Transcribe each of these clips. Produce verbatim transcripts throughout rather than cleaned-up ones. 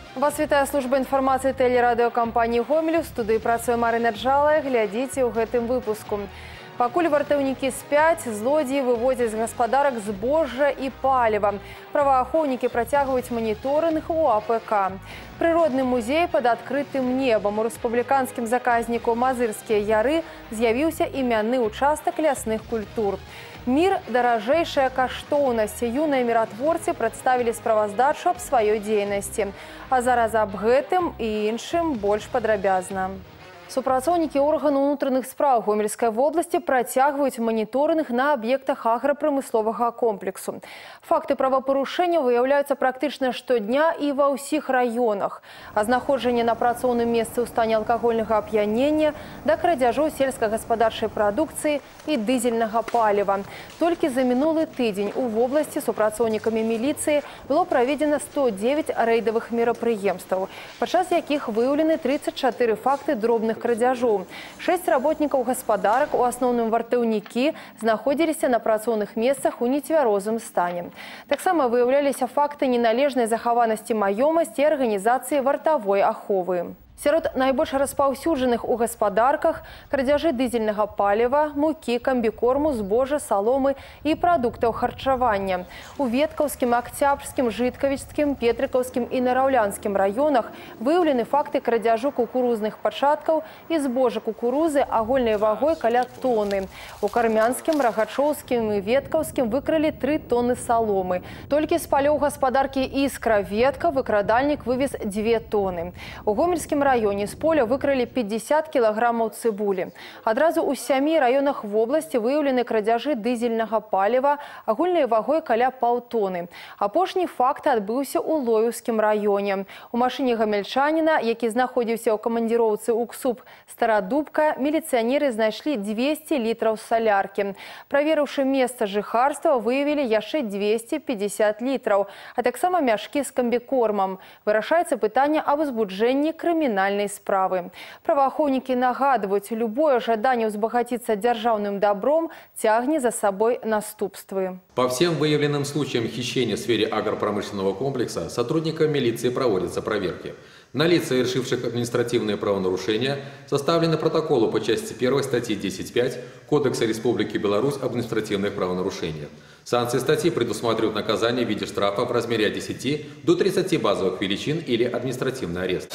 Вас вітае служба інфармацыі тэлерадыёкампаніі «Гомель». У студыі працуе Марына Джалая. Глядзіце ў гэтым выпуску. Пакуль вартаўнікі спяць, злодзеі выводзяць з гаспадарак збожжа і паліва. Праваахоўнікі працягваюць маніторынг у А Пэ Ка. Прыродны музей пад адкрытым небам. У рэспубліканскім заказніку «Мазырскія яры» з'явіўся імянны участак лясных культур. Мір – даражэйшая каштоўнасць. Юныя міратворцы прадставілі справаздачу аб сваёй дзейнасці. А зараз аб гэтым і іншым больш падрабязна. Супрацоўнікі органу ўнутраных спраў Гомельскай вобласці працягваюць маніторынг на аб'ектах аграпрамысловага комплексу. Факты правапарушэнняў выяўляюцца практычна штодня і ва ўсіх раёнах. А знаходжанне на працоўным месцы ў стане алкагольнага ап'янення да крадзяжу сельскагаспадарчай прадукцыі і дызельнага паліва. Толькі за мінулы тыдзень у вобласці супрацоўнікамі міліцыі было праведзена сто дзевяць рэйдавых мерапрыемстваў, падчас якіх выяўлены трыццаць чатыры факты дробных крадзяжоў. Шэсць работнікаў гаспадарак, у асноўным вартаўнікі, знаходзіліся на працоўных месцах у нецвярозым стане. Таксама выяўляліся факты неналежнай захаванасці маёмасці і арганізацыі вартавой аховы. Сярод найбольш распаўсюджаных у гаспадарках крадзяжы дызельнага паліва, мукі, камбікорму, збожжа, саломы і прадуктаў харчавання. У Веткаўскім, Акцябрскім, Жыткавічскім, Петрыкаўскім і Нараўлянскім раёнах выяўлены факты крадзяжу кукурузных пачаткаў і збожжа кукурузы агульнай вагой каля тоны. У Кармянскім, Рагачоўскім і Веткаўскім выкралі тры тоны саломы. Толькі з палёў гаспадаркі «Іскра» Ветка выкрадальнік вывез дзве тоны. У Гомельскім раёне з поля выкралі пятьдесят кілаграмаў цыбулі. Адразу ў сямі раёнах вобласці выяўлены крадзяжы дызельнага паліва агульнай вагой каля паўтоны. Апошні факт адбыўся ў Лоўскім раёне. У машыне гамельчаніна, які знаходзіўся ў камандзіроўцы ў КСУП «Старадубка», міліцыянеры знайшлі дзвесце літраў саляркі. Праверыўшы месца жыхарства, выявілі яшчэ дзвесце пятьдесят літраў, а таксама мяшкі з камбікормам. Вырашаецца пытанне аб узбуджэнні крымінальнай справы. Праваахоўнікі нагадваюць, любое жаданне ўзбагаціцца дзяржаўным добром цягне за собой наступствы. По всем выявленным случаям хищения в сфере агропромышленного комплекса сотрудникам милиции проводятся проверки. На лиц, совершивших административные правонарушения, составлены протоколы по части первой статьи десять пять Кодекса Республики Беларусь об административных правонарушениях. Санкции статьи предусматривают наказание в виде штрафа в размере от десяти до тридцати базовых величин или административный арест.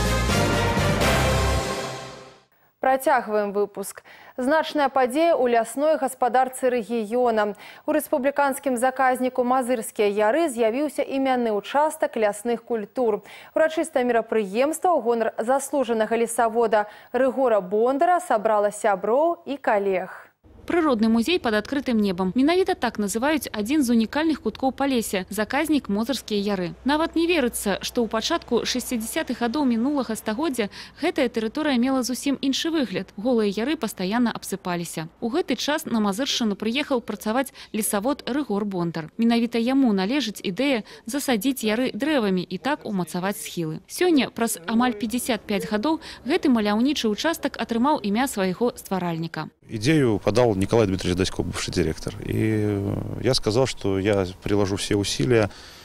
Працягваем выпуск. Значная падзея ў лясной гаспадарцы рэгіёна. У рэспубліканскім заказніку «Мазырскія яры» з'явіўся імянны участак лясных культур. Урачыстае мерапрыемства ў гонар заслужанага лесавода Рыгора Бондара сабрала сяброў і калег. Прыродны музей под адкрытым небам. Менавіта так называюць адзін з унікальных куткоў Палесся – заказнік Мазырскія яры. Нават не верыцца, што ў пачатку шэсцідзесятых гадоў мінулага стагоддзя гэтая тэрыторыя мела зусім іншы выгляд. Голыя яры пастаянна абсыпаліся. У гэты час на Мазыршчыну прыехаў працаваць лесавод Рыгор Бондар. Менавіта яму належыць ідэя засадзіць яры дрэвамі і так умацаваць схілы. Сёння, праз амаль пятьдесят пять гадоў, гэты маляўнічы участак атрымаў імя свайго стваральніка. Идею подал Николай Дмитриевич Дасько, бывший директор. И я сказал, что я приложу все усилия,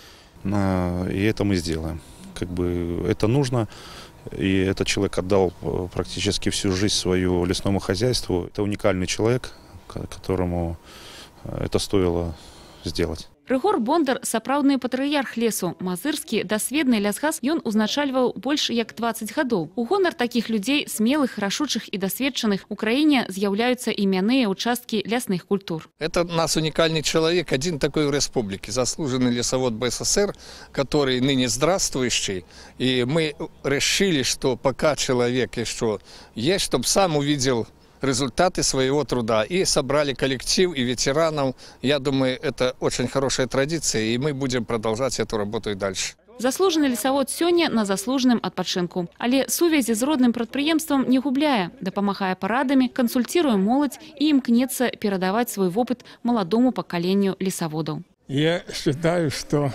и это мы сделаем. Как бы это нужно. И этот человек отдал практически всю жизнь свою лесному хозяйству. Это уникальный человек, которому это стоило сделать. Рыгор Бондар – сапраўдны патрыярх лесу. Мазырскі дасведны лясгас ён узначальваў больш як двадцать гадоў. У гонар такіх людзей, смелых, рашучых і дасведчаных, у краіне з'яўляюцца імянныя участкі лясных культур. Это у нас уникальный человек, один такой в республике, заслуженный лесовод Бэ Эс Эс Эр, который ныне здравствующий. И мы решили, что пока человек еще есть, чтобы сам увидел результаты своего труда. И собрали коллектив и ветеранов. Я думаю, это очень хорошая традиция, и мы будем продолжать эту работу и дальше. Заслужаны лесавод сёння на заслужаным адпачынку. Але сувязі з родным прадпрыемствам не губляе, дапамагае парадамі, кансультируе моладзь і імкнецца перадаваць свой вопыт маладому пакаленню лесаводаў. Я считаю, что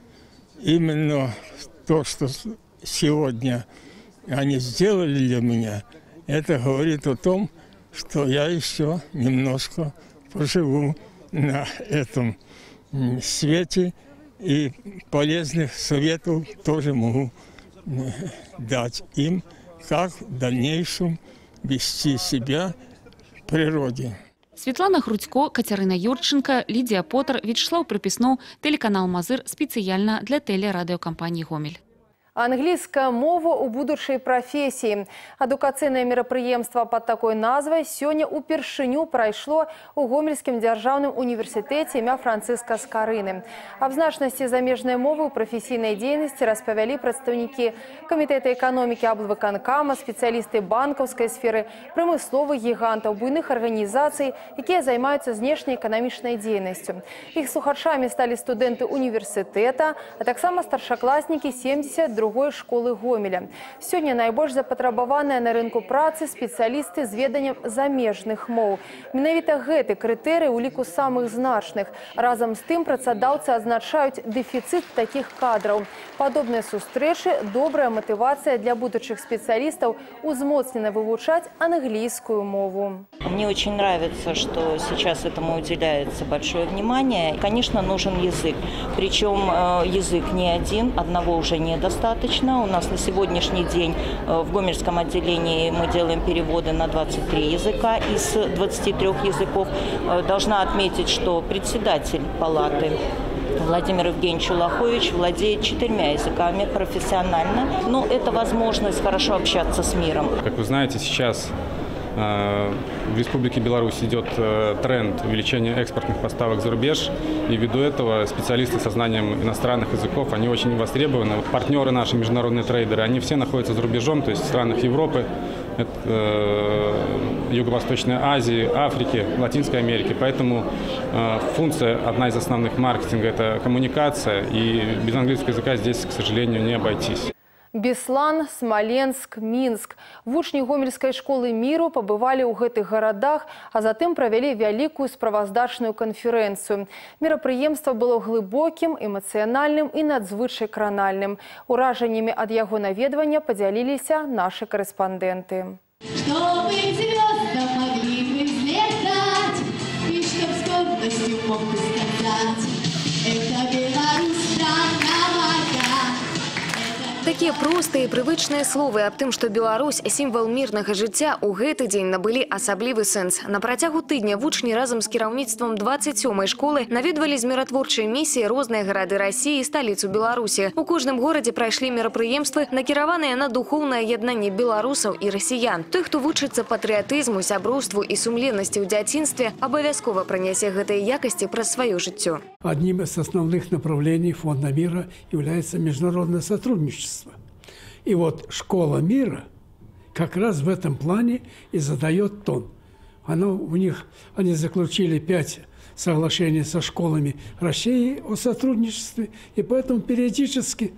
именно то, что сегодня они сделали для меня, это говорит о том, что я еще немножко поживу на этом свете и полезных советов тоже могу дать им, как в дальнейшем вести себя в природе. Светлана Хрудько, Катерина Юрченко, Лидия Поттер, Вячеслав Приписнов, телеканал Мазыр специально для телерадиокомпании «Гомель». Английская мова у будущей профессии. Адукацыйнае мерапрыемства под такой назвай сёння упершыню прайшло у Гомельскім дзяржаўным універсітэце імя Францыска Скарыны. Аб значнасці замежнай мовы ў прафесійнай дзейнасці распавялі прадстаўнікі Камітэта эканомікі аблвыканкама, спецыялісты банкаўскай сферы, прамысловых гігантаў, буйных арганізацый, якія займаюцца знешняй эканамічнай дзейнасцю. Іх слухачамі сталі студэнты універсітэта, а таксама старшакласнікі семдзесят другой школы Гомеля. Сёння найбольш запатрабаваныя на рынку працы спецыялісты з веданнем замежных моў. Менавіта гэты крытэрый у ліку самых значных. Разам з тым працадаўцы адзначаюць дэфіцыт такіх кадраў. Падобныя сустрэчы – добрая матывацыя для будучых спецыялістаў узмоцнена вывучаць англійскую мову. Мне очень нравится, что сейчас этому уделяется большое внимание. Конечно, нужен язык. Причем язык не один, одного уже недостаточно. У нас на сегодняшний день в Гомельском отделении мы делаем переводы на двадцать три языка из двадцати трёх языков. Должна отметить, что председатель палаты Владимир Евгеньевич Улахович владеет четырьмя языками профессионально. Но это возможность хорошо общаться с миром. Как вы знаете, сейчас в Республике Беларусь идет тренд увеличения экспортных поставок за рубеж, и ввиду этого специалисты со знанием иностранных языков, они очень востребованы. Партнеры наши, международные трейдеры, они все находятся за рубежом, то есть в странах Европы, Юго-Восточной Азии, Африки, Латинской Америки. Поэтому функция, одна из основных маркетинга – это коммуникация, и без английского языка здесь, к сожалению, не обойтись. Беслан, Смоленск, Минск. Вучні Гомельской школы миру побывали у гэтых городах, а затым провели вялікую справаздачную конференцию. Мерапрыемство было глыбоким, эмоциональным и надзвычай кранальным. Ураженнями от яго наведвання поделились наши корреспонденты. Чтобы звездам могли мы взлетать, и чтоб с гордостью мог бы сказать, это Беларусь, страна моя. Такие простые и привычные словы об тым, что Беларусь – символ мирного жыцця, у гэты дзень набылі асаблівы сэнс. На працягу тыдня вучні разом з кіраўніцтвам двадцать сёмай школы наведвалі з міратворчай місіі розныя гарады России и столицу Беларусі. У кожным горадзе прайшлі мерапрыемствы, накіраваныя на духоўнае яднанне беларусаў і расіян. Той, хто вучыцца патрыятызму, сяброўству і сумленнасці ў дзяцінстве, абавязкова пранясе гэтыя якасці праз сваё жыццё. Одним из основных направлений Фонда мира является международное сотрудничество. И вот школа мира как раз в этом плане и задает тон. Оно, у них, они заключили пять соглашений со школами России о сотрудничестве, и поэтому периодически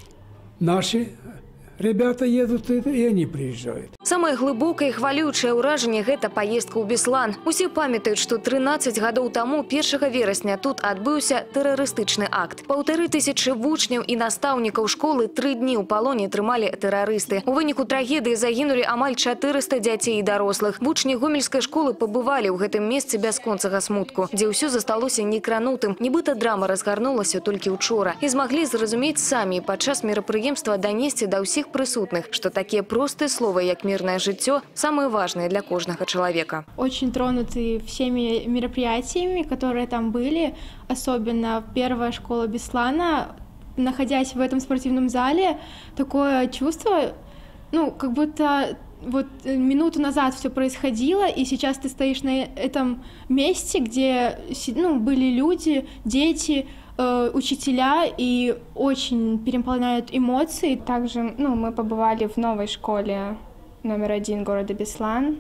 наши ребята едут, и они приезжают. Самое глубокое и хвалючее ўражанне – гэта поездка ў Беслан. Усе памятаюць, што трынаццаць гадоў таму першага верасня тут адбыўся тэрарыстычны акт. Паўтары тысячы вучняў і настаўнікаў школы тры дні ў палоне трымалі тэрарысты. У выніку трагедыі загінулі амаль чатырыста дзяцей і дарослых. Вучні гомельскай школы пабывалі ў гэтым месцы бясконцага смутку, дзе ўсё засталося некранутым. Нібыта драма разгарнулася толькі учора. І змаглі зразумець самі падчас мерапрыемства данесці да ўсіх присутных, что такие простые слова, как мирное жыццё, самые важные для каждого человека. Очень тронуты всеми мероприятиями, которые там были, особенно первая школа Беслана. Находясь в этом спортивном зале, такое чувство, ну, как будто вот минуту назад все происходило, и сейчас ты стоишь на этом месте, где, ну, были люди, дети, учителя, и очень переполняют эмоции. Также, ну, мы побывали в новой школе номер один города Беслан.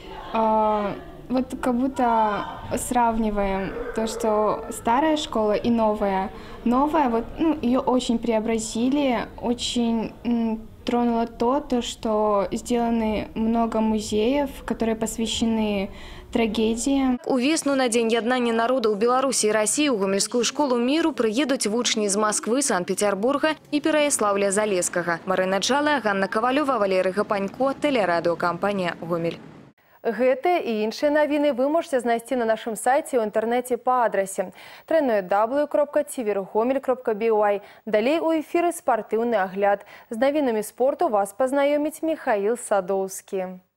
Вот как будто сравниваем то, что старая школа и новая. Новая, вот, ну, ее очень преобразили, очень тронуло то, то, что сделаны много музеев, которые посвящены трагедии. У весну на День яднання народа ў Беларусі і России у Гомельскую школу миру прыедуць вучні з Москвы, Санкт-Петербурга і Пераяслаўля-Залесскага. Марина Джалая, Ганна Ковалева, Валерий Гапанько, телерадиокомпания «Гомель». Гэтыя і іншыя навіны вы можете знайсці на нашым сайце ў інтэрнэце па адрасе дабл ю дабл ю крапка цівергомель крапка бі уай. Далей у эфіры спартыўны агляд. З навінамі спорту вас пазнаёміць Михаил Садоўскі.